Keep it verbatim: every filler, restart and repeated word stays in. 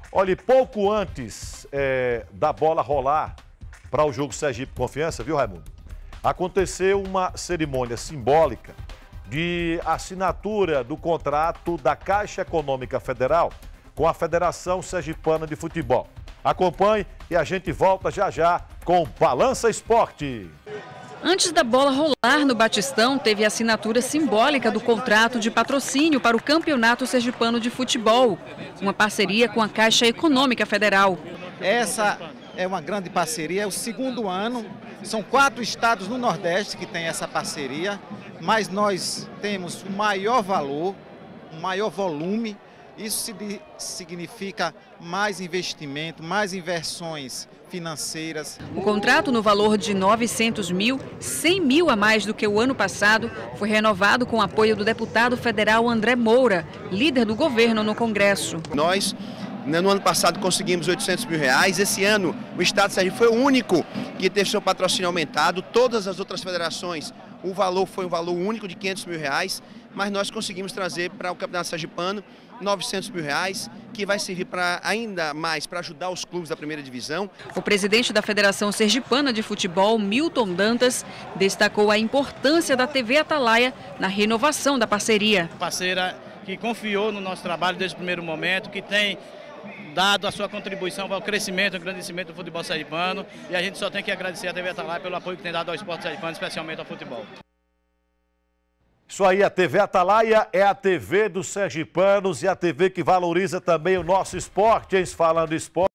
Olha, pouco antes é, da bola rolar para o jogo Sergipe Confiança, viu, Raimundo? Aconteceu uma cerimônia simbólica de assinatura do contrato da Caixa Econômica Federal com a Federação Sergipana de Futebol. Acompanhe e a gente volta já já com Balança Esporte. Antes da bola rolar no Batistão, teve a assinatura simbólica do contrato de patrocínio para o Campeonato Sergipano de Futebol, uma parceria com a Caixa Econômica Federal. Essa é uma grande parceria, é o segundo ano, são quatro estados no Nordeste que tem essa parceria, mas nós temos o maior valor, o maior volume. Isso significa mais investimento, mais inversões financeiras. O contrato, no valor de novecentos mil, cem mil a mais do que o ano passado, foi renovado com o apoio do deputado federal André Moura, líder do governo no Congresso. Nós, no ano passado, conseguimos oitocentos mil reais. Esse ano, o Estado de Sergipe foi o único que teve seu patrocínio aumentado. Todas as outras federações, o valor foi um valor único de quinhentos mil reais, mas nós conseguimos trazer para o Campeonato Sergipano novecentos mil reais, que vai servir para ainda mais para ajudar os clubes da primeira divisão. O presidente da Federação Sergipana de Futebol, Milton Dantas, destacou a importância da T V Atalaia na renovação da parceria. Parceira que confiou no nosso trabalho desde o primeiro momento, que tem dado a sua contribuição para o crescimento e engrandecimento do futebol sergipano, e a gente só tem que agradecer a T V Atalaia pelo apoio que tem dado ao esporte sergipano, especialmente ao futebol. Isso aí, a T V Atalaia é a T V dos sergipanos e a T V que valoriza também o nosso esporte, hein? Falando esporte.